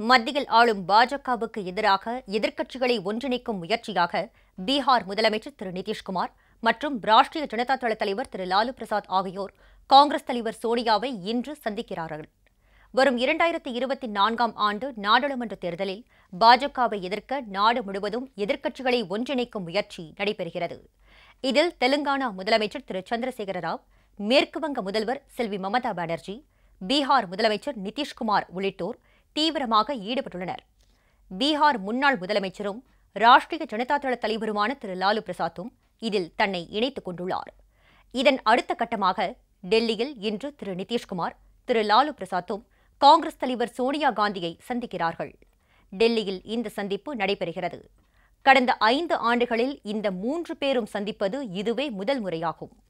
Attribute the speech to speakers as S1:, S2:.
S1: மத்தியில் ஆளும் பாஜகவுக்கு எதிராக எதிர்க்கட்சிகளை ஒன்றிணைக்கும் முயற்சியாக பீகார் முதலமைச்சர் திரு நிதிஷ்குமார் மற்றும் ராஷ்டிரிய ஜனதா தள தலைவர் திரு லாலு பிரசாத் ஆகியோர் காங்கிரஸ் தலைவர் சோனியாவை இன்று சந்திக்கிறார்கள். வரும் 2024ஆம் ஆண்டு நாடாளுமன்ற தேர்தலில் பாஜகவை எதிர்க்க நாடு முழுவதும் எதிர்க்கட்சிகளை ஒன்றிணைக்கும் முயற்சி நடைபெறுகிறது. இதில் தெலுங்கானா முதலமைச்சர் திரு சந்திரசேகர ராவ், மேற்குவங்க முதல்வர் செல்வி மமதா பானர்ஜி, பீகார் முதலமைச்சர் நிதிஷ்குமார் உள்ளிட்டோர் தீவிரமாக ஈடுபட்டுள்ளனர். பீகார் முன்னாள் முதலமைச்சரும் ராஷ்டிரிய ஜனதா தள தலைவருமான திரு லாலு பிரசாத்தும் இதில் தன்னை இணைத்துக் கொண்டுள்ளார். இதன் அடுத்த கட்டமாக டெல்லியில் இன்று திரு நிதிஷ்குமார், திரு லாலு பிரசாத்தும் காங்கிரஸ் தலைவர் சோனியா காந்தியை சந்திக்கிறார்கள். டெல்லியில் இந்த சந்திப்பு நடைபெறுகிறது. கடந்த 5 ஆண்டுகளில் இந்த 3 பேரும் சந்திப்பது இதுவே முதல் முறையாகும்.